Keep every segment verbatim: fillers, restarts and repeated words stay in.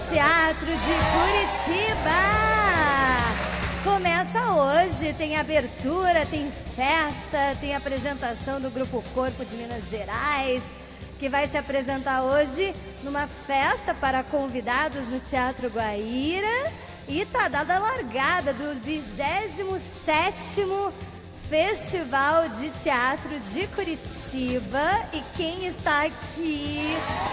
Teatro de Curitiba. Começa hoje, tem abertura, tem festa, tem apresentação do Grupo Corpo de Minas Gerais, que vai se apresentar hoje numa festa para convidados no Teatro Guaíra. E tá dada a largada do vigésimo sétimo Festival de Teatro de Curitiba. E quem está aqui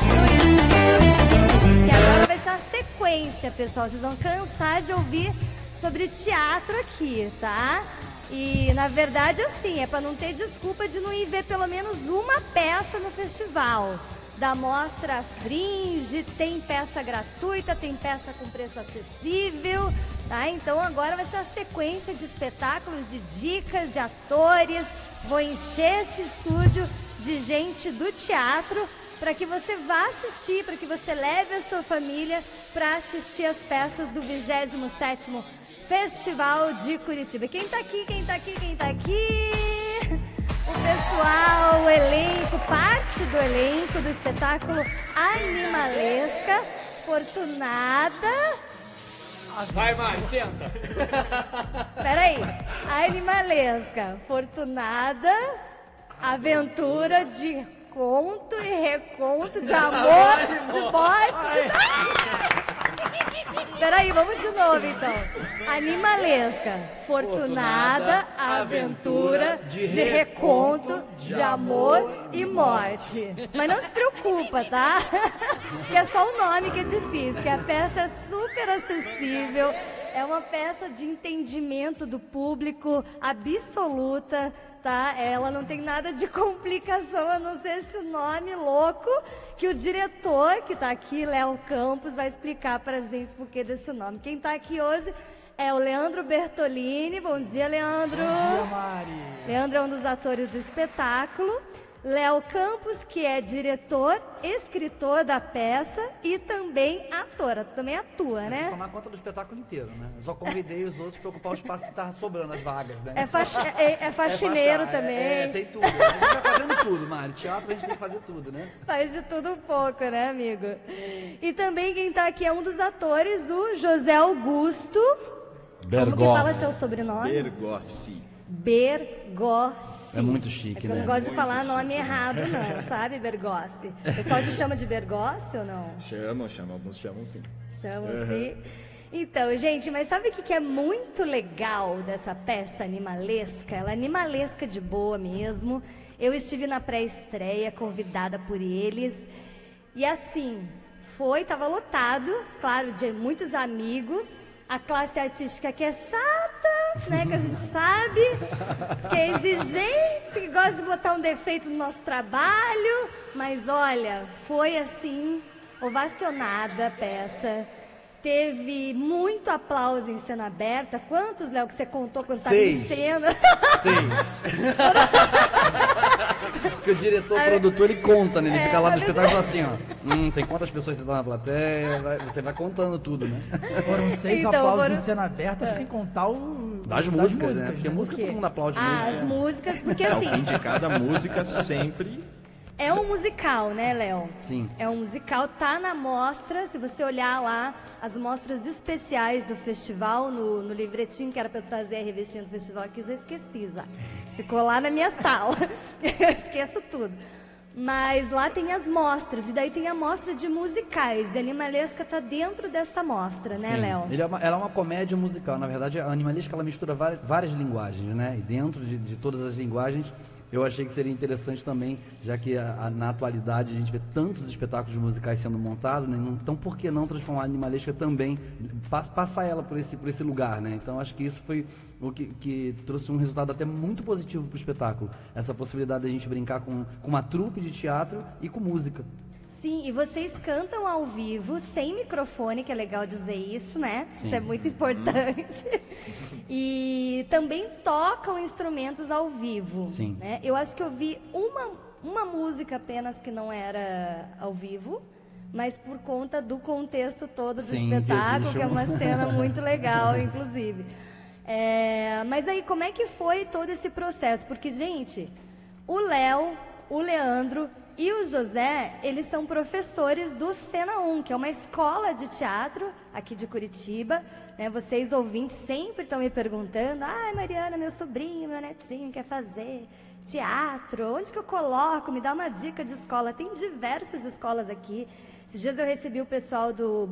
no... que agora vai ser a sequência, pessoal. Vocês vão cansar de ouvir sobre teatro aqui, tá? E, na verdade, assim, é para não ter desculpa de não ir ver pelo menos uma peça no festival. Da Mostra Fringe, tem peça gratuita, tem peça com preço acessível, tá? Então agora vai ser a sequência de espetáculos, de dicas, de atores. Vou encher esse estúdio de gente do teatro para que você vá assistir, para que você leve a sua família para assistir as peças do vigésimo sétimo Festival de Curitiba. Quem tá aqui, quem tá aqui, quem tá aqui? O pessoal, o elenco, parte do elenco do espetáculo Animalesca, Fortunada. Vai, Mari, tenta. Peraí. Animalesca, Fortunada, Aventura de conto e reconto de amor, de morte. Peraí, vamos de novo então. Animalesca, Fortunada, Aventura de reconto de amor e morte. Mas não se preocupa, tá? Que é só o nome que é difícil, que a peça é super acessível. É uma peça de entendimento do público absoluta, tá? Ela não tem nada de complicação, a não ser esse nome louco que o diretor, que tá aqui, Léo Campos, vai explicar pra gente por que desse nome. Quem tá aqui hoje é o Leandro Bertolini. Bom dia, Leandro. Bom dia, Mari. Leandro é um dos atores do espetáculo. Léo Campos, que é diretor, escritor da peça e também atora, também atua, né? Vou tomar conta do espetáculo inteiro, né? Eu só convidei os outros para ocupar o espaço que tava sobrando, as vagas, né? É, faxi é, é faxineiro é faxa, também. É, é, tem tudo. A gente vai fazendo tudo, Mari. Teatro a gente tem que fazer tudo, né? Faz de tudo um pouco, né, amigo? E também quem tá aqui é um dos atores, o José Augusto. Bergossi. Como que fala seu sobrenome? Bergossi. Bergossi. É muito chique, é né? Eu não gosto de falar nome errado, não, sabe, Bergossi? O pessoal te chama de Bergossi ou não? Chamam, chamam, alguns chamam sim. Chamam sim. Então, gente, mas sabe o que é muito legal dessa peça animalesca? Ela é animalesca de boa mesmo. Eu estive na pré-estreia, convidada por eles. E assim, foi, tava lotado, claro, de muitos amigos. A classe artística que é chata, né, que a gente sabe, que é exigente, que gosta de botar um defeito no nosso trabalho, mas olha, foi assim, ovacionada a peça, teve muito aplauso em cena aberta. Quantos, Léo, que você contou quando estava em cena? Seis. Porque o diretor, o produtor, ele conta, né? Ele É, fica lá no mas- espetáculo assim, ó. Hum, tem quantas pessoas você tá na plateia? Vai- você vai contando tudo, né? Foram seis Então, aplausos foram- em cena aberta, sem contar o... Das, músicas, né? Porque música todo mundo aplaude Ah, muito. as músicas, porque Ao assim, fim de cada música, sempre. é um musical, né, Léo? Sim. É um musical, tá na mostra, se você olhar lá, as mostras especiais do festival, no, no livretinho que era pra eu trazer a revistinha do festival aqui, já esqueci já. Ficou lá na minha sala. Eu esqueço tudo. Mas lá tem as mostras, e daí tem a mostra de musicais. E a Animalesca tá dentro dessa mostra, né, Sim. Léo? Ele é uma, ela é uma comédia musical. Na verdade, a Animalesca ela mistura várias, várias linguagens, né? E dentro de, de todas as linguagens, eu achei que seria interessante também, já que a, a, na atualidade a gente vê tantos espetáculos musicais sendo montados, né? Então por que não transformar a Animalesca também, pass, passar ela por esse, por esse lugar, né? Então acho que isso foi o que, que trouxe um resultado até muito positivo para o espetáculo. Essa possibilidade de a gente brincar com, com uma trupe de teatro e com música. Sim, e vocês cantam ao vivo, sem microfone, que é legal dizer isso, né? Sim. Isso é muito importante. E também tocam instrumentos ao vivo. Sim. Né? Eu acho que eu vi uma, uma música apenas que não era ao vivo, mas por conta do contexto todo do Sim, espetáculo, que existe que é um- uma cena muito legal, inclusive. É, mas aí, como é que foi todo esse processo? Porque, gente, o Léo, o Leandro E o José, eles são professores do Cena um, que é uma escola de teatro aqui de Curitiba. Né? Vocês ouvintes sempre estão me perguntando, ai, Mariana, meu sobrinho, meu netinho quer fazer teatro, onde que eu coloco? Me dá uma dica de escola. Tem diversas escolas aqui. Esses dias eu recebi o pessoal do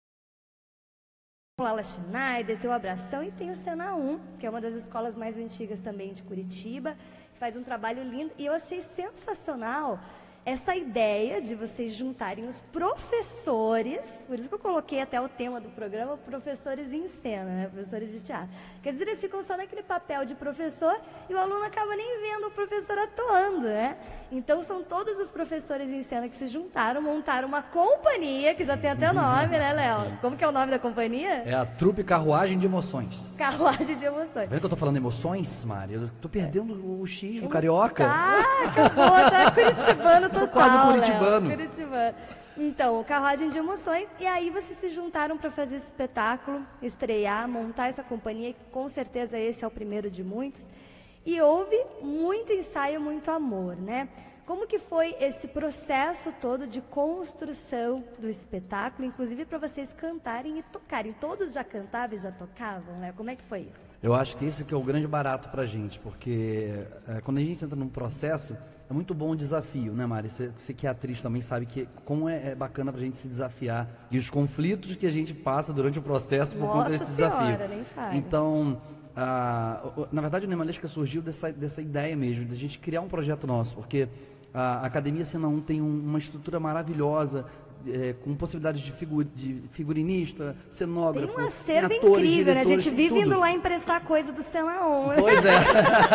Lala Schneider, tem o Abração e tem o Cena um, que é uma das escolas mais antigas também de Curitiba, que faz um trabalho lindo. E eu achei sensacional essa ideia de vocês juntarem os professores, por isso que eu coloquei até o tema do programa, professores em cena, né? Professores de teatro. Quer dizer, eles ficam só naquele papel de professor e o aluno acaba nem vendo o professor atuando, né? Então, são todos os professores em cena que se juntaram, montaram uma companhia, que já tem até nome, né, Léo? Como que é o nome da companhia? É a Trupe Carruagem de Emoções. Carruagem de Emoções. Tá vendo que eu tô falando emoções, Mari? Eu tô perdendo o X do carioca. Ah, acabou, tá curitibano total, quase curitibano. Léo, curitibano. Então, Carruagem de Emoções, e aí vocês se juntaram para fazer esse espetáculo, estrear, montar essa companhia, que com certeza esse é o primeiro de muitos. E houve muito ensaio, muito amor, né? Como que foi esse processo todo de construção do espetáculo, inclusive para vocês cantarem e tocarem? Todos já cantavam e já tocavam, né? Como é que foi isso? Eu acho que esse que é o grande barato pra gente, porque é, quando a gente entra num processo, é muito bom o desafio, né, Mari? Você, você que é atriz também sabe que como é, é bacana pra gente se desafiar e os conflitos que a gente passa durante o processo por Nossa conta desse senhora, desafio. nem fale. Então, ah, na verdade, o Animalesca surgiu dessa, dessa ideia mesmo, de a gente criar um projeto nosso, porque a Academia Cena um tem um, uma estrutura maravilhosa, é, com possibilidades de, figu, de figurinista, cenógrafo, Tem um acervo tem atores, incrível, né? A diretores, gente tem vive tudo. indo lá emprestar coisa do Cena um. Pois é.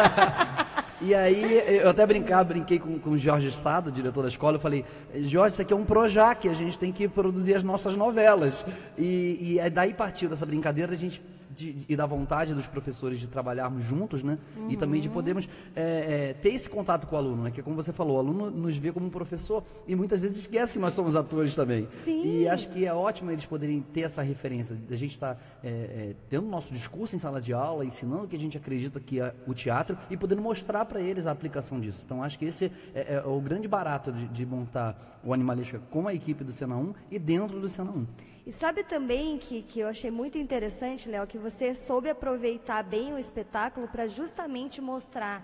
E aí, eu até brincar, brinquei com, com o Jorge Sado, diretor da escola, eu falei, Jorge, isso aqui é um Projac, a gente tem que produzir as nossas novelas. E, e daí partiu dessa brincadeira, a gente... De, e da vontade dos professores de trabalharmos juntos, né? Uhum. E também de podermos é, é, ter esse contato com o aluno, né? Que como você falou, o aluno nos vê como um professor e muitas vezes esquece que nós somos atores também. Sim. E acho que é ótimo eles poderem ter essa referência, a gente estar tá, é, é, tendo nosso discurso em sala de aula, ensinando o que a gente acredita que é o teatro e podendo mostrar para eles a aplicação disso. Então acho que esse é, é o grande barato de, de montar o Animalesca com a equipe do Cena um e dentro do Cena um. E sabe também que, que eu achei muito interessante, Léo, que você soube aproveitar bem o espetáculo para justamente mostrar,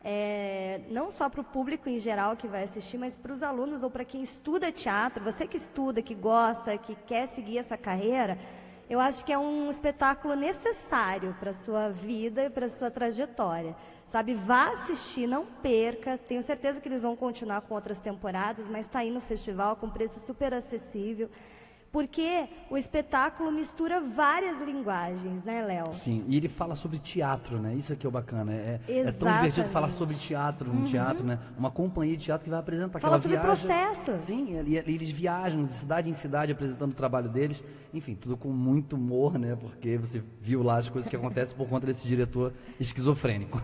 é, não só para o público em geral que vai assistir, mas para os alunos ou para quem estuda teatro, você que estuda, que gosta, que quer seguir essa carreira, eu acho que é um espetáculo necessário para a sua vida e para a sua trajetória. Sabe, vá assistir, não perca. Tenho certeza que eles vão continuar com outras temporadas, mas está aí no festival com preço super acessível. Porque o espetáculo mistura várias linguagens, né, Léo? Sim, e ele fala sobre teatro, né? Isso aqui é o bacana. É, é tão Exatamente. divertido falar sobre teatro, um teatro, né? Uma companhia de teatro que vai apresentar Fala aquela sobre viagem. processo. Sim, e, e eles viajam de cidade em cidade apresentando o trabalho deles. Enfim, tudo com muito humor, né? Porque você viu lá as coisas que acontecem por conta desse diretor esquizofrênico.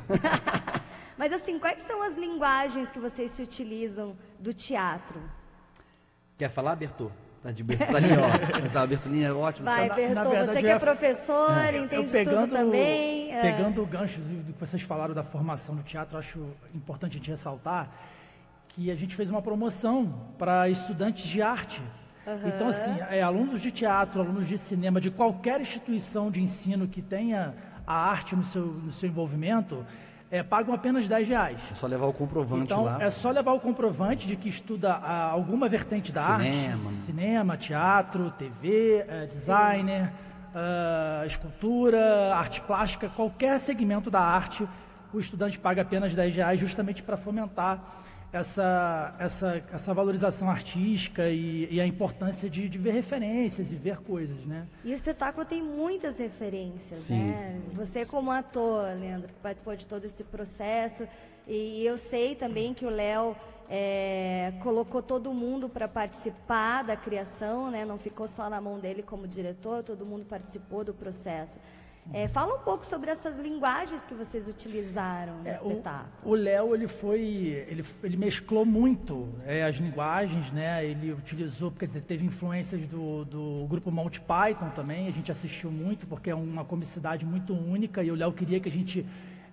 Mas assim, quais são as linguagens que vocês se utilizam do teatro? Quer falar, Bertô? Tá de Bertolinha, ó. Tá, Bertolinha é ótimo. Vai, tá? Bertô, na verdade, você eu que ia- é professor, Eu entende pegando, tudo também. é. Pegando o gancho do do que vocês falaram da formação do teatro, acho importante a gente ressaltar que a gente fez uma promoção para estudantes de arte. Então, assim, é, alunos de teatro, alunos de cinema, de qualquer instituição de ensino que tenha a arte no seu, no seu envolvimento, é, pagam apenas dez reais. É só levar o comprovante Então, lá. é só levar o comprovante de que estuda ah, alguma vertente da Cinema. arte, cinema, teatro, T V, eh, designer, ah, escultura, arte plástica, qualquer segmento da arte, o estudante paga apenas dez reais justamente para fomentar essa, essa, essa valorização artística e, e a importância de, de ver referências e ver coisas, né? E o espetáculo tem muitas referências, Sim. né? Você como ator, Leandro, que participou de todo esse processo, e eu sei também que o Léo é, colocou todo mundo para participar da criação, né? Não ficou só na mão dele como diretor, todo mundo participou do processo. É, fala um pouco sobre essas linguagens que vocês utilizaram no É, espetáculo. o o Léo, ele foi, ele, ele mesclou muito é, as linguagens, né? Ele utilizou, quer dizer, teve influências do, do grupo Monty Python também, a gente assistiu muito, porque é uma comicidade muito única, e o Léo queria que a gente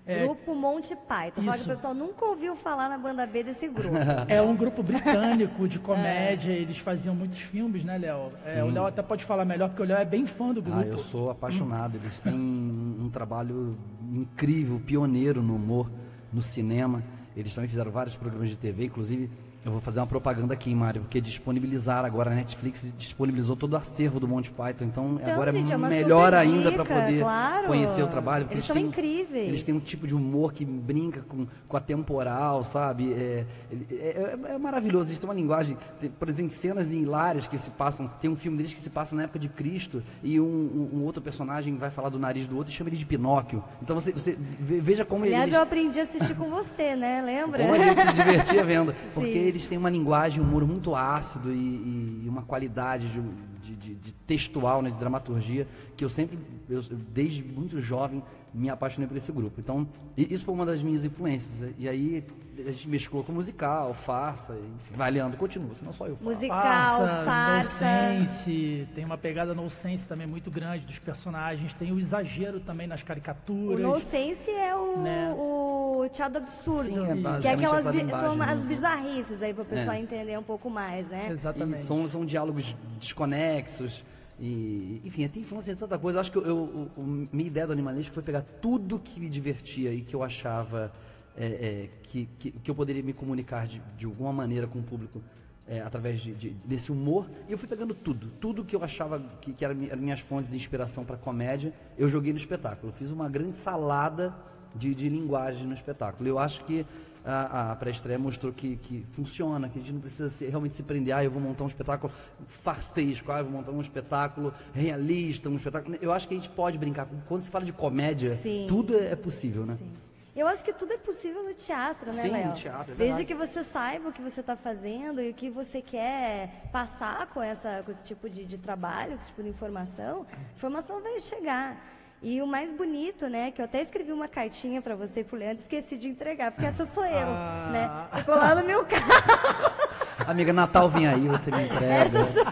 É, Grupo Monty Python. Fala que o isso. pessoal nunca ouviu falar na banda B desse grupo. É um grupo britânico de comédia, eles faziam muitos filmes, né, Léo? É, o Léo até pode falar melhor, porque o Léo é bem fã do grupo. Ah, eu sou apaixonado. Eles têm um trabalho incrível, pioneiro no humor, no cinema. Eles também fizeram vários programas de T V, inclusive eu vou fazer uma propaganda aqui, Mário, porque disponibilizaram agora, a Netflix disponibilizou todo o acervo do Monty Python, então, Então, agora gente, é é uma melhor super ainda dica, para poder claro. conhecer o trabalho. porque Eles são têm- incríveis. Eles têm um tipo de humor que brinca com, com a temporal, sabe? É, é, é- é maravilhoso. Eles têm uma linguagem, tem, por exemplo, cenas hilárias que se passam. Tem um filme deles que se passa na época de Cristo e um, um- um outro personagem vai falar do nariz do outro e chama ele de Pinóquio. Então você, você ve- veja como Aliás, eles. eu aprendi a assistir com você, né? Lembra? Como a gente se divertia vendo. Porque Sim. eles têm uma linguagem, um humor muito ácido e, e uma qualidade de, de- de- de textual, né, de dramaturgia, que eu sempre, eu, desde muito jovem, me apaixonei por esse grupo. Então, e- isso foi uma das minhas influências. E aí a gente mesclou com musical, farsa, enfim. Vai, Leandro, continua, senão só eu falo. Musical, farsa. nonsense, tem uma pegada nonsense também muito grande dos personagens, tem o exagero também nas O caricaturas. nonsense é o, Né? o teatro absurdo. Sim, é que é basicamente aquelas essa bi- linguagem, são né? as bizarrices aí para o pessoal É. entender um pouco mais, né? Exatamente. E são, são diálogos desconexos. E, enfim, tem influência de tanta coisa. Eu acho que eu, eu- o- minha ideia do Animalístico foi pegar tudo que me divertia e que eu achava é, é, que, que, que eu poderia me comunicar de, de alguma maneira com o público é, através de, de- desse humor. E eu fui pegando tudo. Tudo que eu achava que, que eram mi- eram minhas fontes de inspiração para comédia, eu joguei no espetáculo. Eu fiz uma grande salada de, de linguagem no espetáculo. Eu acho que a, a pré-estreia mostrou que, que funciona, que a gente não precisa se- realmente se prender, ah, eu vou montar um espetáculo farsesco, ah, eu vou montar um espetáculo realista, um espetáculo... Eu acho que a gente pode brincar. Quando se fala de comédia, Sim. tudo é possível, né? Sim. Eu acho que tudo é possível no teatro, né, Sim, Léo? no teatro, é Desde verdade. que você saiba o que você está fazendo e o que você quer passar com, essa, com esse tipo de, de trabalho, com esse tipo de informação, a informação vai chegar. E o mais bonito, né, que eu até escrevi uma cartinha para você e pro Leandro, esqueci de entregar, porque essa sou eu, Ah. né? Ficou lá no meu carro. Amiga, Natal vem aí, você me entrega. Essa sou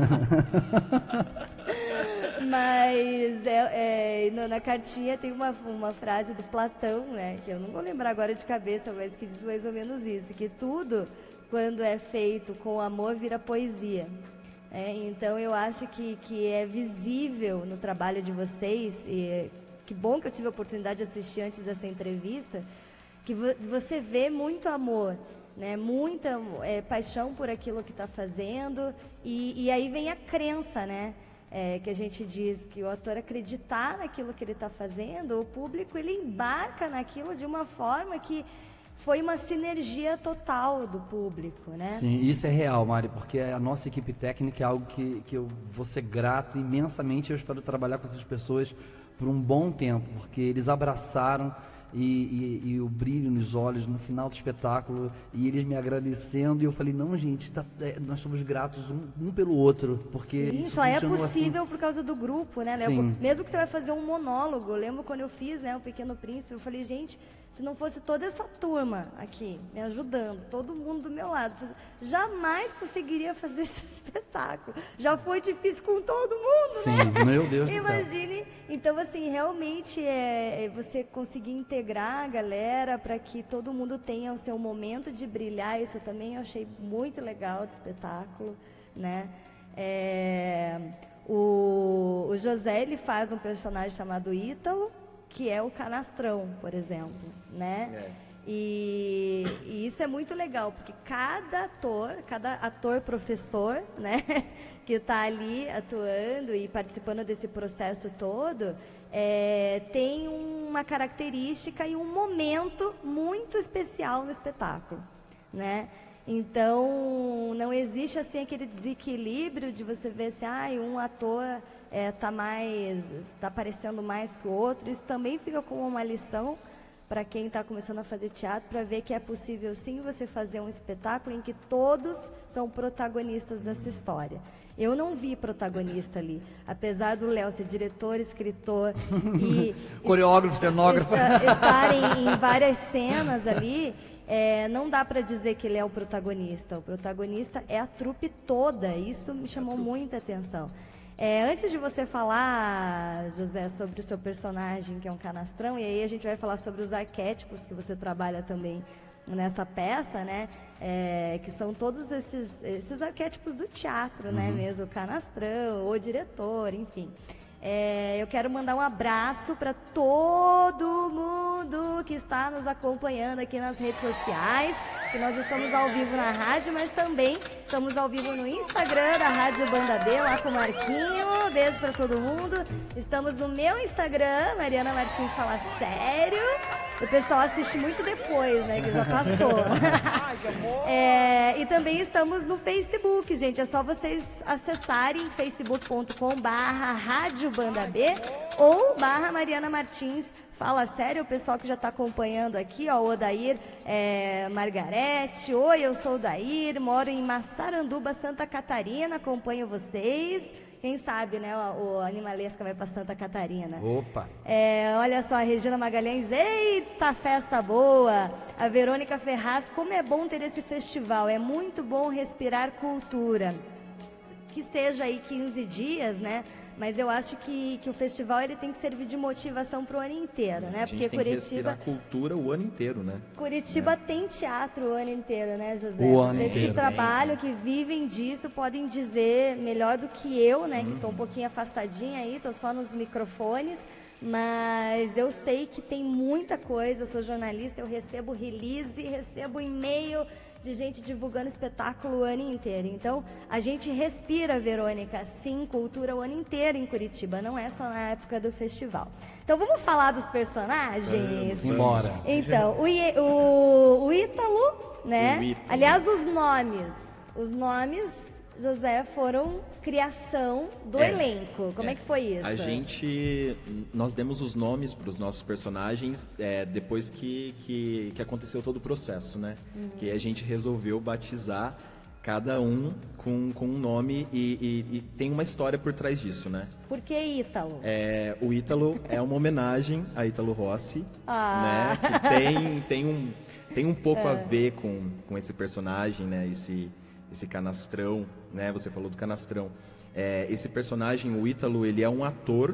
Mas é, é, na, na cartinha tem uma, uma frase do Platão, né? Que eu não vou lembrar agora de cabeça, mas que diz mais ou menos isso, que tudo, quando é feito com amor, vira poesia. É, então eu acho que, que é visível no trabalho de vocês, e que bom que eu tive a oportunidade de assistir antes dessa entrevista, que vo- você vê muito amor, né? Muita é, paixão por aquilo que está fazendo, e, e aí vem a crença, né? É, que a gente diz que o ator acreditar naquilo que ele está fazendo, o público ele embarca naquilo de uma forma que foi uma sinergia total do público, né? Sim, isso é real, Mari, porque a nossa equipe técnica é algo que, que eu vou ser grato imensamente. Eu espero trabalhar com essas pessoas por um bom tempo, porque eles abraçaram e, e, e o brilho nos olhos no final do espetáculo, e eles me agradecendo, e eu falei, não, gente, tá- é, nós somos gratos um, um pelo outro, porque Sim, isso só é funcionou possível assim. por causa do grupo, né, Léo? Sim. Mesmo que você vai fazer um monólogo, eu lembro quando eu fiz, né, o Pequeno Príncipe, eu falei, gente, se não fosse toda essa turma aqui, me ajudando, todo mundo do meu lado, jamais conseguiria fazer esse espetáculo. Já foi difícil com todo mundo, Sim, né? meu Deus do céu. Imagine. Então, assim, realmente é, é você conseguir integrar a galera para que todo mundo tenha o seu momento de brilhar. Isso também eu achei muito legal do espetáculo, né? É, o, o José, ele faz um personagem chamado Ítalo, que é o canastrão, por exemplo, né? É. E, e isso é muito legal, porque cada ator, cada ator professor, né, que está ali atuando e participando desse processo todo, é, tem uma característica e um momento muito especial no espetáculo, né? Então, não existe assim aquele desequilíbrio de você ver se ah, um ator está mais, está aparecendo mais que o outro. Isso também fica como uma lição para quem está começando a fazer teatro, para ver que é possível sim você fazer um espetáculo em que todos são protagonistas dessa história. Eu não vi protagonista ali, apesar do Léo ser diretor, escritor e Coreógrafo, cenógrafo. esta- estarem em várias cenas ali, é, não dá para dizer que ele é o protagonista. O protagonista é a trupe toda. Isso me chamou muita atenção. É, antes de você falar falar, José, sobre o seu personagem, que é um canastrão, e aí a gente vai falar sobre os arquétipos que você trabalha também nessa peça, né? É, que são todos esses, esses arquétipos do teatro, uhum. né? Mesmo o canastrão, o diretor, enfim. É, eu quero mandar um abraço para todo mundo que está nos acompanhando aqui nas redes sociais, que nós estamos ao vivo na rádio, mas também estamos ao vivo no Instagram da Rádio Banda B, lá com o Marquinho. Beijo para todo mundo. Estamos no meu Instagram, Mariana Martins Fala Sério. O pessoal assiste muito depois, né, que já passou. É, e também estamos no Facebook, gente. É só vocês acessarem facebook ponto com barra Rádio Banda B ou barra Mariana Martins Fala Sério. O pessoal que já está acompanhando aqui, ó, o Odair é, Margarete. Oi, eu sou o Odair, moro em Massaranduba, Santa Catarina, acompanho vocês. Quem sabe, né, o, o Animalesca vai para Santa Catarina. Opa! É, olha só, a Regina Magalhães, eita, festa boa! A Verônica Ferraz, como é bom ter esse festival, é muito bom respirar cultura. Que seja aí quinze dias, né? Mas eu acho que, que o festival ele tem que servir de motivação para o ano inteiro, né? A gente Porque tem Curitiba, que respirar cultura o ano inteiro, né? Curitiba é. tem teatro o ano inteiro, né, José? O ano Vocês inteiro. que trabalham, que vivem disso, podem dizer melhor do que eu, né? Uhum. Que estou um pouquinho afastadinha aí, estou só nos microfones. Mas eu sei que tem muita coisa, eu sou jornalista, eu recebo release, recebo e-mail de gente divulgando espetáculo o ano inteiro. Então, a gente respira, Verônica, sim, cultura o ano inteiro em Curitiba, não é só na época do festival. Então, vamos falar dos personagens? Simbora. Então, o, I, o, o Ítalo, né? O Ítalo. Aliás, os nomes, os nomes... José, foram criação do é, elenco. Como é. é que foi isso? A gente, nós demos os nomes para os nossos personagens é, depois que, que, que aconteceu todo o processo, né? Uhum. Que a gente resolveu batizar cada um com, com um nome e, e, e tem uma história por trás disso, né? Por que Ítalo? É, o Ítalo é uma homenagem a Ítalo Rossi, ah. né? Que tem, tem, um, tem um pouco é. a ver com, com esse personagem, né? Esse... esse canastrão, né? Você falou do canastrão. É, esse personagem, o Ítalo, ele é um ator,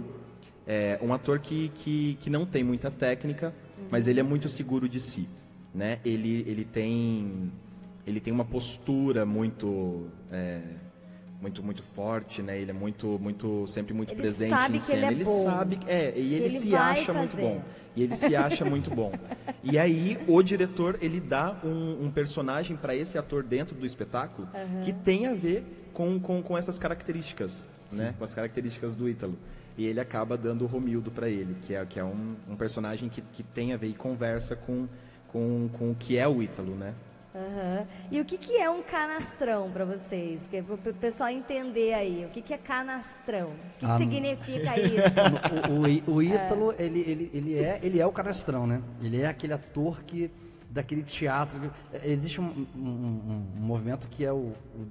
é, um ator que, que, que não tem muita técnica, uhum. mas ele é muito seguro de si, né? Ele, ele, tem, ele tem uma postura muito, é, muito, muito forte, né? Ele é muito, muito, sempre muito ele presente sabe em que cena. ele é ele bom. sabe, é, e ele, ele se acha fazer. muito bom. E ele se acha muito bom. E aí, o diretor, ele dá um, um personagem para esse ator dentro do espetáculo uhum. que tem a ver com, com, com essas características, né? Com as características do Ítalo. E ele acaba dando o Romildo para ele, que é, que é um, um personagem que, que tem a ver e conversa com, com, com o que é o Ítalo, né? Uhum. E o que, que é um canastrão para vocês? Para o pessoal entender aí, o que, que é canastrão? O que, que ah, significa isso? O, o, o Ítalo, é. Ele, ele, ele, é, ele é o canastrão, né? Ele é aquele ator que, daquele teatro. Existe um, um, um, um movimento que é o, o,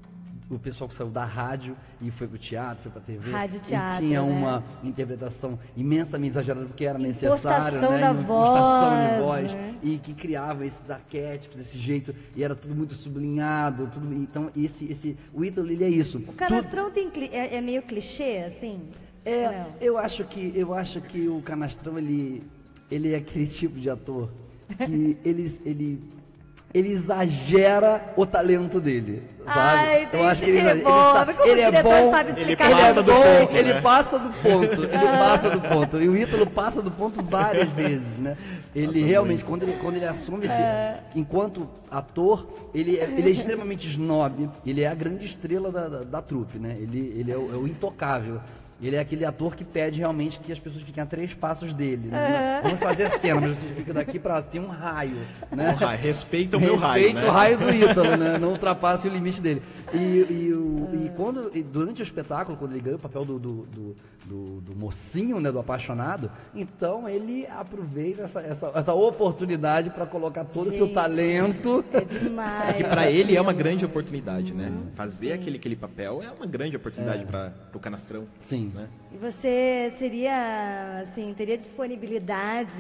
o pessoal que saiu da rádio e foi pro teatro, foi pra T V. Rádio, teatro, e tinha né? uma interpretação imensamente exagerada porque era necessário, né? Da Impostação voz, de voz, né? E que criava esses arquétipos desse jeito, e era tudo muito sublinhado, tudo, então esse, esse, o Ítalo, ele é isso. O canastrão tem, é, é meio clichê, assim? É, Não. eu acho que, eu acho que o canastrão, ele, ele é aquele tipo de ator que ele, ele, ele exagera o talento dele, sabe? Ai, eu acho que ele, é ele, bom. ele, Como ele o é bom, sabe ele explicar passa é do bom, ponto, ele né? passa do ponto, ele passa do ponto. E o Ítalo passa do ponto várias vezes, né? Ele Passa realmente, muito. quando ele, quando ele assume esse, é. enquanto ator, ele é, ele é extremamente snob, ele é a grande estrela da, da, da trupe, né? Ele, ele é o, é o intocável. Ele é aquele ator que pede realmente que as pessoas fiquem a três passos dele. Né? Uhum. Vamos fazer cena, mas você fica daqui para ter um raio. Né? Um raio. Respeita o meu raio, Respeita né? o raio do Ítalo, né? Não ultrapasse o limite dele. E, e, o, e, quando, e durante o espetáculo, quando ele ganha o papel do, do, do, do, do mocinho, né? Do apaixonado, então ele aproveita essa, essa, essa oportunidade para colocar todo o seu talento. É demais. Que para ele é uma grande oportunidade, né? Fazer aquele, aquele papel é uma grande oportunidade É. para o canastrão. Sim. Né? E você seria, assim, teria disponibilidade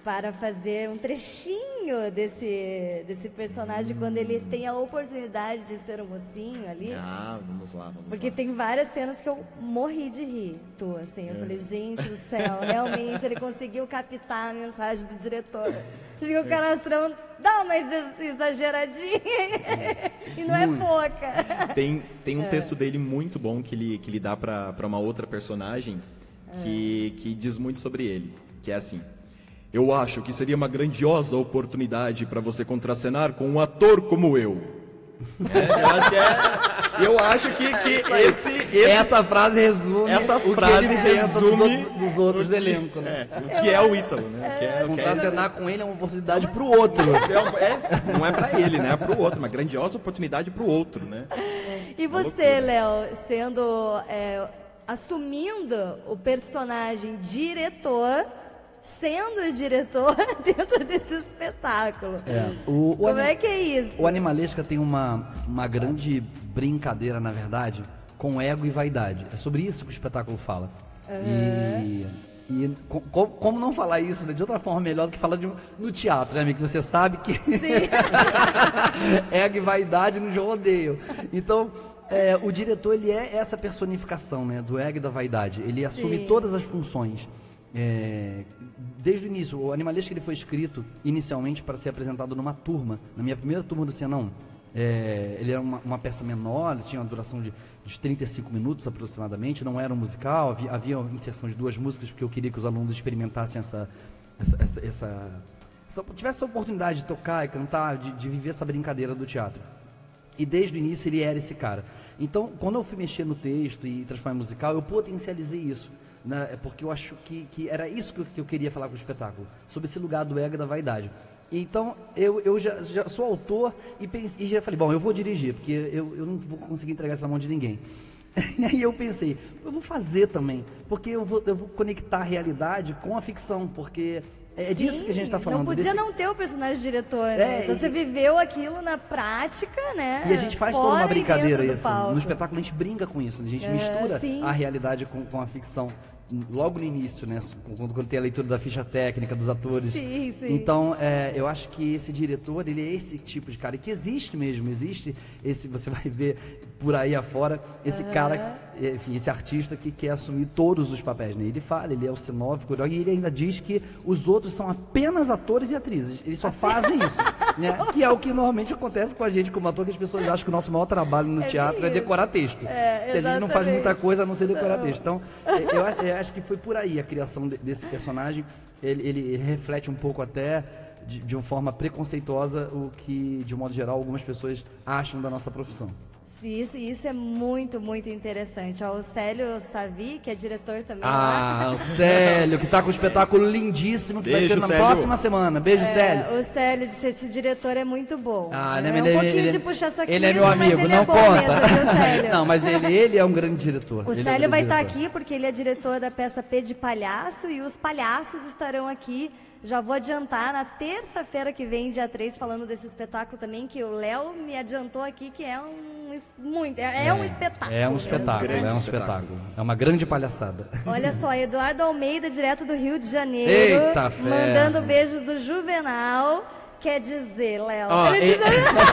para fazer um trechinho desse, desse personagem quando ele tem a oportunidade de ser um mocinho ali. Ah, vamos lá, vamos Porque lá. tem várias cenas que eu morri de rir, tu, assim. Eu É. falei, gente do céu, realmente ele conseguiu captar a mensagem do diretor. Digo, o Canastrão dá uma ex- exageradinha e não é pouca. Tem, tem um texto dele muito bom que ele, que ele dá pra, pra uma outra personagem que, que diz muito sobre ele, que é assim: eu acho que seria uma grandiosa oportunidade para você contracenar com um ator como eu. É, eu acho que, é, eu acho que, que esse, esse... Essa frase resume Essa o frase que ele pensa resume dos outros, dos outros do elenco, né? É, o que é o Ítalo, né? O que é, o que é Contracenar com ele é uma oportunidade pro outro. É, não é pra ele, né? É pro outro, uma grandiosa oportunidade pro outro, né? E você, Léo, sendo, é, assumindo o personagem diretor, sendo o diretor dentro desse espetáculo. É, o, o Como anim- é que é isso? O Animalesca tem uma, uma grande brincadeira, na verdade, com ego e vaidade. É sobre isso que o espetáculo fala. E, e co- co- como não falar isso, né, de outra forma melhor do que falar de, um- no teatro, né, amigo? Você sabe que ego e vaidade nos rodeiam. Então, é, o diretor, ele é essa personificação, né, do ego e da vaidade. Ele assume Sim. todas as funções. É, desde o início, o Animalesca ele foi escrito inicialmente para ser apresentado numa turma, na minha primeira turma do Cena um. É, ele era uma, uma peça menor, tinha uma duração de, de trinta e cinco minutos aproximadamente, não era um musical, havia, havia uma inserção de duas músicas porque eu queria que os alunos experimentassem essa, essa, essa, essa, essa tivesse essa oportunidade de tocar e cantar, de, de viver essa brincadeira do teatro. E desde o início ele era esse cara. Então, quando eu fui mexer no texto e transformar em musical, eu potencializei isso. Né? É porque eu acho que, que era isso que eu, que eu queria falar com o espetáculo, sobre esse lugar do ego e da vaidade. Então, eu, eu já, já sou autor e, pense, e já falei, bom, eu vou dirigir, porque eu, eu não vou conseguir entregar essa mão de ninguém. E aí eu pensei, eu vou fazer também, porque eu vou, eu vou conectar a realidade com a ficção, porque é Sim, disso que a gente está falando. Não podia desse... não ter o personagem diretor, né? É, Então e- você viveu aquilo na prática, né? E a gente faz toda Fora uma e brincadeira dentro do isso. palco. No espetáculo a gente brinca com isso, a gente É, mistura sim. a realidade com, com a ficção. Logo no início, né? Quando, quando tem a leitura da ficha técnica dos atores. Sim, sim. Então, é, eu acho que esse diretor, ele é esse tipo de cara, e que existe mesmo, existe esse, você vai ver por aí afora, esse cara, enfim, esse artista que quer assumir todos os papéis, né? Ele fala, ele é o cenógrafo, e ele ainda diz que os outros são apenas atores e atrizes, eles só fazem isso, né? Que é o que normalmente acontece com a gente como ator, que as pessoas acham que o nosso maior trabalho no É teatro bem é decorar texto. É, que a gente não faz exatamente. muita coisa a não ser decorar texto. Então, eu, eu acho que foi por aí a criação de- desse personagem. Ele, ele reflete um pouco até de, de uma forma preconceituosa o que, de um modo geral, algumas pessoas acham da nossa profissão. Isso, isso é muito, muito interessante. Ó, o Célio Savi, que é diretor também lá. Ah, o Célio, que está com um espetáculo lindíssimo, que vai Beijo, ser na Célio. próxima semana. Beijo, Célio. É, o Célio disse, esse diretor é muito bom. Ah, é né, um mas ele- pouquinho ele- de puxar saquinho, Ele é meu mas amigo, ele não é bom conta. mesmo, viu, Célio? Não, mas ele, ele é um grande diretor. O Ele é um Célio grande vai estar diretor. aqui porque ele é diretor da peça P de Palhaço e os palhaços estarão aqui. Já vou adiantar na terça-feira que vem, dia três, falando desse espetáculo também, que o Léo me adiantou aqui, que é um, es- muito, é, é um espetáculo. É um mesmo. espetáculo, grande é um espetáculo. espetáculo. É uma grande palhaçada. Olha só, Eduardo Almeida, direto do Rio de Janeiro, Eita, ferro. mandando beijos do Juvenal. Quer dizer, Léo, Ó, ele e- diz-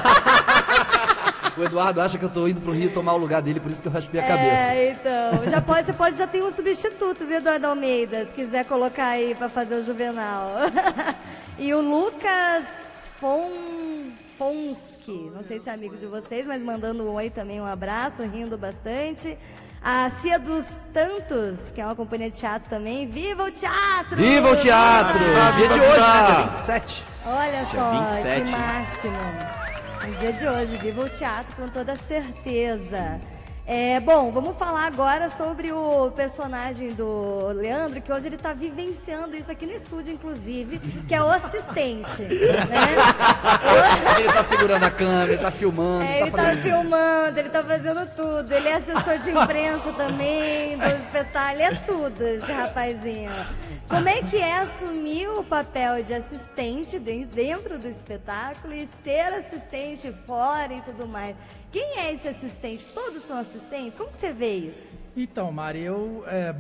O Eduardo acha que eu tô indo pro Rio tomar o lugar dele, por isso que eu raspei a cabeça. É, então. Já pode, você pode já ter um substituto, viu, Eduardo Almeida? Se quiser colocar aí pra fazer o Juvenal. E o Lucas Fon, Fonski, não sei se é amigo de vocês, mas mandando um oi também, um abraço, rindo bastante. A Cia dos Tantos, que é uma companhia de teatro também. Viva o teatro! Viva o teatro! Viva! Dia de hoje, né? Dia vinte e sete. Olha Dia só, vinte e sete. que máximo. No dia de hoje, viva o teatro com toda certeza. É, bom, vamos falar agora sobre o personagem do Leandro, que hoje ele está vivenciando isso aqui no estúdio, inclusive, que é o assistente. Né? Ele tá segurando a câmera, ele tá filmando, É, tá ele tá fazendo... filmando, ele tá fazendo tudo. Ele é assessor de imprensa também, do espetáculo, ele é tudo, esse rapazinho. Como é que é assumir o papel de assistente de- dentro do espetáculo e ser assistente fora e tudo mais? Quem é esse assistente? Todos são assistentes? Como que você vê isso? Então, Mari, eu, é, bom,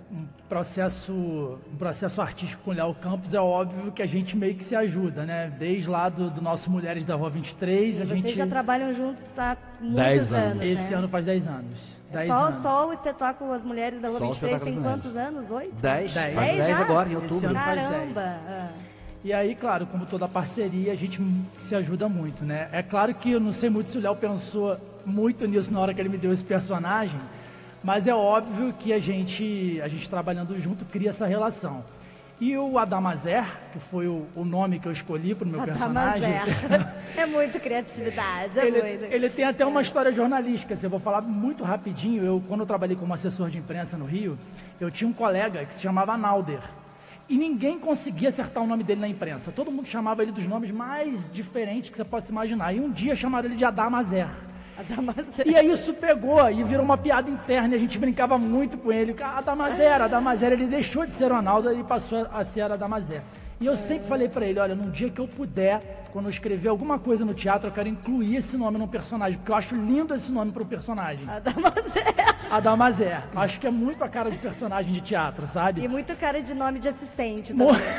um processo, um processo artístico com o Léo Campos, é óbvio que a gente meio que se ajuda, né? Desde lá do, do nosso Mulheres da Rua vinte e três, E a vocês gente... já trabalham juntos há muitos Dez anos, anos. Esse né? ano faz dez anos. dez Só, anos. só o espetáculo As Mulheres da Rua Só o vinte e três espetáculo tem das quantos anos? Oito? dez, Dez. faz Dez dez já? agora, em Esse outubro. ano faz dez. Caramba! Ah. E aí, claro, como toda parceria, a gente se ajuda muito, né? É claro que eu não sei muito se o Léo pensou muito nisso na hora que ele me deu esse personagem, mas é óbvio que a gente, a gente trabalhando junto, cria essa relação. E o Adamazer, que foi o, o nome que eu escolhi para o meu personagem... Adamazer. É muito criatividade, é Ele, muito. ele tem até uma história jornalística, assim, eu vou falar muito rapidinho. Eu, quando eu trabalhei como assessor de imprensa no Rio, eu tinha um colega que se chamava Nalder. E ninguém conseguia acertar o nome dele na imprensa. Todo mundo chamava ele dos nomes mais diferentes que você possa imaginar. E um dia chamaram ele de Adamazer. Adamazer. E aí isso pegou e virou uma piada interna. E a gente brincava muito com ele. Adamazer, Adamazer. Ele deixou de ser o Nalder e passou a ser Adamazer. E eu sempre falei pra ele, olha, num dia que eu puder, quando eu escrever alguma coisa no teatro, eu quero incluir esse nome no personagem, porque eu acho lindo esse nome pro personagem. Adamazer. Adamazer. Acho que é muito a cara de personagem de teatro, sabe? E muito cara de nome de assistente Mo- também.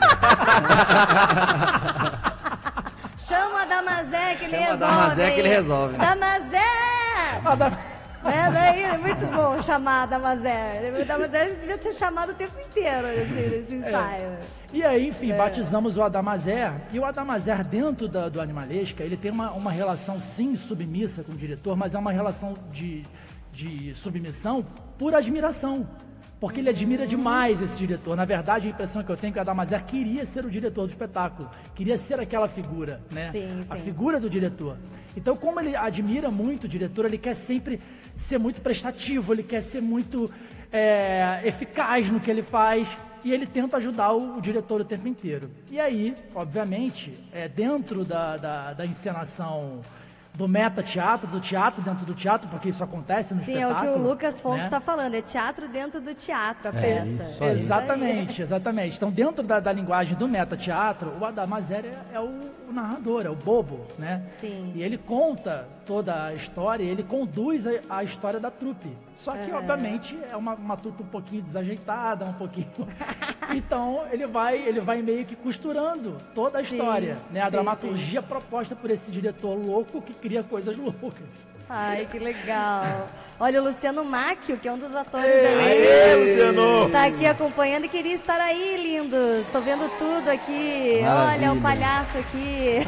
Chama o Adamazer que ele Chama o resolve. Adamazer que ele hein? resolve. Adamazer! Ada- Né? Daí é muito bom chamar Adamazer. O Adamazer devia ser chamado o tempo inteiro nesse, nesse ensaio. E aí, enfim, batizamos o Adamazer. E o Adamazer, dentro da, do Animalesca, ele tem uma, uma relação, sim, submissa com o diretor, mas é uma relação de, de submissão por admiração. Porque ele admira demais esse diretor. Na verdade, a impressão que eu tenho é que o Adamazer queria ser o diretor do espetáculo. Queria ser aquela figura, né? Sim, A sim. figura do diretor. Então, como ele admira muito o diretor, ele quer sempre ser muito prestativo, ele quer ser muito é, eficaz no que ele faz. E ele tenta ajudar o, o diretor o tempo inteiro. E aí, obviamente, é, dentro da, da, da encenação do meta-teatro, do teatro dentro do teatro, porque isso acontece no Sim, é o espetáculo. que o Lucas Fontes né? está falando. É teatro dentro do teatro, a É peça. isso aí. Exatamente, exatamente. Então, dentro da, da linguagem do meta-teatro, o Adamazer é, é o, o narrador, é o bobo, né? Sim. E ele conta toda a história, ele conduz a, a história da trupe. Só que, obviamente, é uma, uma trupe um pouquinho desajeitada, um pouquinho... Então, ele vai, ele vai meio que costurando toda a Sim, história, né? A sim, dramaturgia proposta por esse diretor louco que cria coisas loucas. Ai, que legal. Olha, o Luciano Macchio, que é um dos atores Aê, ali, Luciano! tá aqui acompanhando e queria estar aí, lindos. Tô vendo tudo aqui. Maravilha. Olha o palhaço aqui.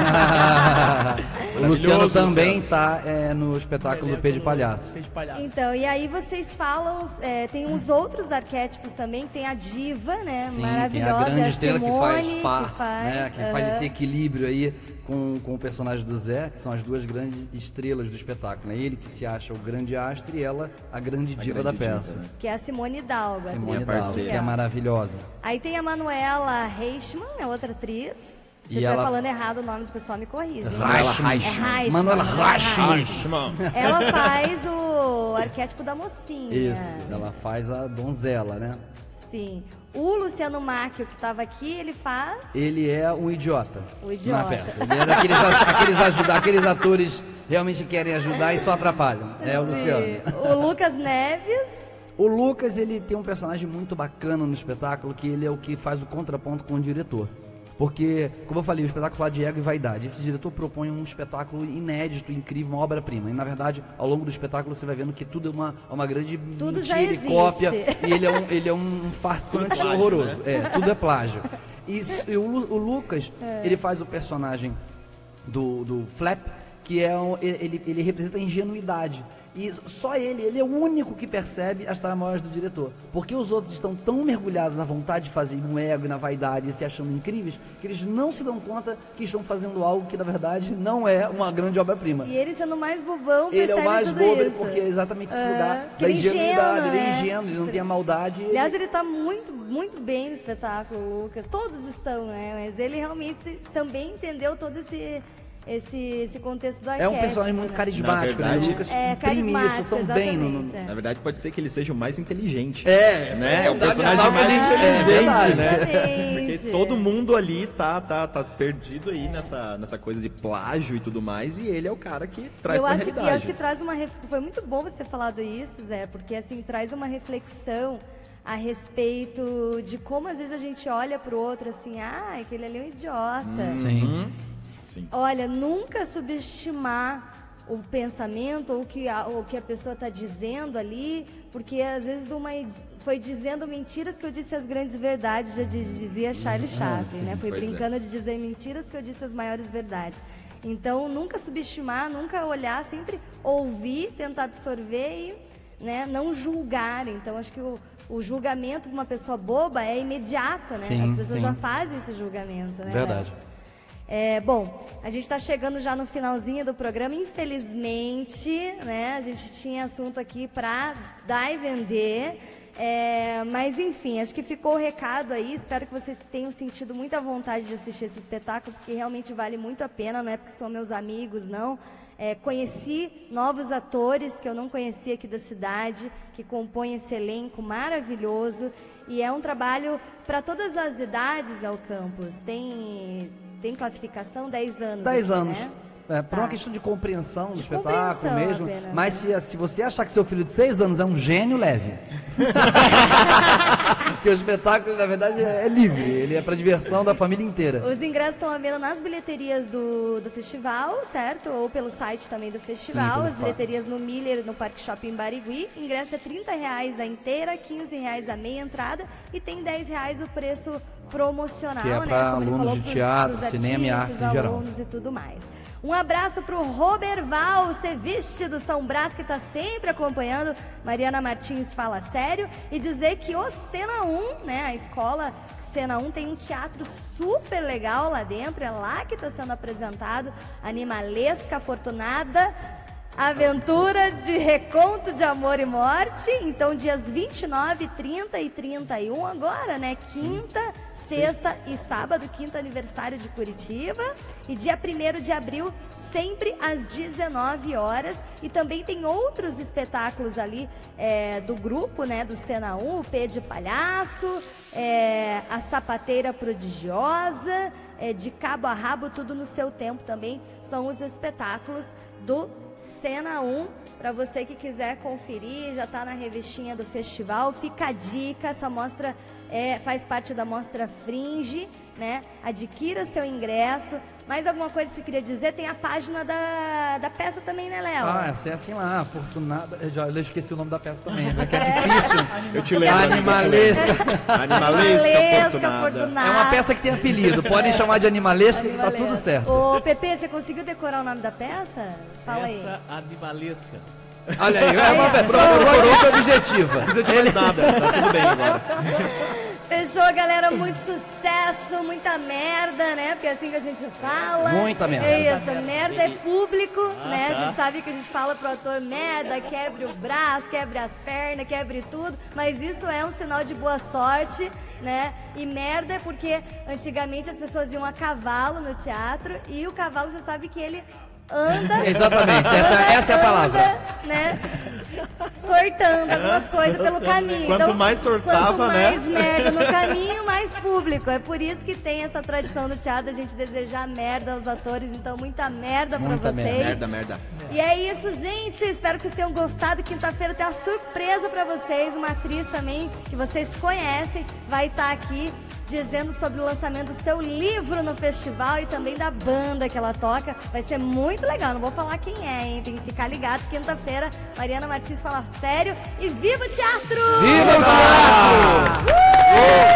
O Luciano Maravilhoso, também Luciano. está no espetáculo do P de Palhaço. P de Palhaço. Então, e aí vocês falam, é, tem uns outros arquétipos também, tem a diva, né, Sim, tem maravilhosa, a grande estrela que faz Simone, par, que faz, né, que faz aham. esse equilíbrio aí com, com o personagem do Zé, que são as duas grandes estrelas do espetáculo. Né? Ele que se acha o grande astro e ela a grande diva grande da diva, peça. né? Que é a Simone Dalgo. a Simone atriz. Dalgo, parceira. que é maravilhosa. Aí tem a Manuela Reichmann, é outra atriz. Se E eu estiver ela- falando errado o nome do pessoal, me corrige. hein? Reichmann. É Reichmann. Manuela Reichmann. Reichmann. Ela faz o arquétipo da mocinha. Isso, ela faz a donzela, né? Sim. O Luciano Macchio, que estava aqui, ele faz... Ele é um idiota, O idiota. na peça. Ele é daqueles aqueles, ajuda, aqueles atores realmente querem ajudar e só atrapalham. É o Luciano. Sim. O Lucas Neves... O Lucas, ele tem um personagem muito bacana no espetáculo, que ele é o que faz o contraponto com o diretor. Porque, como eu falei, o espetáculo fala de ego e vaidade. Esse diretor propõe um espetáculo inédito, incrível, uma obra-prima. E, na verdade, ao longo do espetáculo, você vai vendo que tudo é uma, uma grande Tudo já mentira e existe. cópia. E ele é um, ele é um farsante Tudo plágio, horroroso. É, tudo é plágio. E, s- e o, Lu- o Lucas, É. ele faz o personagem do, do Flap, que é um, ele, ele representa a ingenuidade. E só ele, ele é o único que percebe as tramóias do diretor. Porque os outros estão tão mergulhados na vontade de fazer, no ego e na vaidade, e se achando incríveis, que eles não se dão conta que estão fazendo algo que, na verdade, não é uma grande obra-prima. E ele sendo mais bobão, Ele é percebe o mais tudo bobo, isso. porque é exatamente esse É, lugar que da ele é ingenuidade. ingênuo, Ele é né? ingênuo, ele não tem a maldade. ele- Aliás, ele tá muito, muito bem no espetáculo, o Lucas. Todos estão, né? Mas ele realmente também entendeu todo esse, esse, esse contexto do É arquétipo. um personagem muito né? carismático, Na né? O verdade- Lucas É, imprime isso carismático, tão bem no... no- exatamente, é. Na verdade, pode ser que ele seja o mais inteligente. É, né? É o dá- personagem dá pra mais gente- é inteligente, verdade. né? Exatamente. Porque todo mundo ali tá, tá, tá perdido aí nessa, nessa coisa de plágio e tudo mais, e ele é o cara que traz eu pra acho, realidade. E acho que traz uma... ref- Foi muito bom você ter falado isso, Zé, porque assim, traz uma reflexão a respeito de como às vezes a gente olha pro outro assim, ah, aquele ali é um idiota. Sim. Sim. Olha, nunca subestimar o pensamento ou que a, o que a pessoa está dizendo ali, porque às vezes de uma, foi dizendo mentiras que eu disse as grandes verdades, já dizia Charlie Chaplin, né? Foi pois brincando é. de dizer mentiras que eu disse as maiores verdades. Então, nunca subestimar, nunca olhar, sempre ouvir, tentar absorver e, né, não julgar. Então, acho que o, o julgamento de uma pessoa boba é imediato, né? Sim, as pessoas sim. já fazem esse julgamento, né? Verdade. É, bom, a gente está chegando já no finalzinho do programa, infelizmente, né? A gente tinha assunto aqui para dar e vender, é, mas enfim, acho que ficou o recado aí. Espero que vocês tenham sentido muita vontade de assistir esse espetáculo, porque realmente vale muito a pena, não é porque são meus amigos, não. É, conheci novos atores que eu não conhecia aqui da cidade, que compõem esse elenco maravilhoso, e é um trabalho para todas as idades, né, o campus. Tem... Tem classificação dez anos. dez aqui, anos. Né? É, por Tá. uma questão de compreensão do De espetáculo compreensão mesmo. apenas, Mas se, se você achar que seu filho de seis anos é um gênio, leve. Porque o espetáculo, na verdade, é, é livre. Ele é para diversão da família inteira. Os ingressos estão à venda nas bilheterias do, do festival, certo? Ou pelo site também do festival. Sim, As bilheterias no Miller, no Parque Shopping Barigui. Ingresso é trinta reais a inteira, quinze reais a meia entrada e tem dez reais o preço promocional, Que é né? pra Como ele alunos falou, de pros- teatro, pros cinema e artistas, artes em geral. alunos e tudo mais. Um abraço pro Roberval Ceviche do São Brás, que está sempre acompanhando. Mariana Martins Fala Sério. E dizer que o Cena um, né, a escola Cena um, tem um teatro super legal lá dentro. É lá que está sendo apresentado Animalesca Afortunada, Aventura de Reconto de Amor e Morte. Então, dias vinte e nove, trinta e trinta e um agora, né? Quinta, sexta e sábado, quinto aniversário de Curitiba. E dia primeiro de abril, sempre às dezenove horas. E também tem outros espetáculos ali é, do grupo, né? Do Cena um, o P de Palhaço, é, a Sapateira Prodigiosa, é, de Cabo a Rabo, tudo no seu tempo também. São os espetáculos do Cena um, para você que quiser conferir, já está na revistinha do festival. Fica a dica, essa mostra é, faz parte da Mostra Fringe, né? Adquira seu ingresso. Mais alguma coisa que você queria dizer? Tem a página da, da peça também, né, Léo? Ah, acessem lá, Afortunada. Eu já eu esqueci o nome da peça também, né? Que é difícil. Eu te lembro. amigo, eu te Animalesca. lembro. Animalesca Afortunada. Afortunada. É uma peça que tem apelido. Podem chamar de Animalesca que tá Animalesca. tudo certo. Ô, Pepe, você conseguiu decorar o nome da peça? Fala aí. Essa animalesca. Olha aí, é uma procurou objetiva. Não precisa de mais nada, tá tudo bem agora. Fechou, galera. Muito sucesso, muita merda, né? Porque é assim que a gente fala. Muita merda. É isso, merda é público, né? tá. A gente sabe que a gente fala pro ator merda, quebre o braço, quebre as pernas, quebre tudo. Mas isso é um sinal de boa sorte, né? E merda é porque antigamente as pessoas iam a cavalo no teatro e o cavalo, você sabe que ele anda. Exatamente, essa, anda, essa é a palavra. anda, né? Sortando algumas coisas pelo caminho. Quanto Então, mais sortava, quanto né? mais merda no caminho, mais público. É por isso que tem essa tradição do teatro, a gente desejar merda aos atores. Então, muita merda pra Muita vocês. Merda, merda. E é isso, gente. Espero que vocês tenham gostado. Quinta-feira tem uma surpresa pra vocês. Uma atriz também que vocês conhecem vai estar aqui dizendo sobre o lançamento do seu livro no festival e também da banda que ela toca. Vai ser muito legal. Não vou falar quem é, hein? Tem que ficar ligado. Quinta-feira, Mariana Martins Fala Sério. E viva o teatro! Viva o teatro! Uh!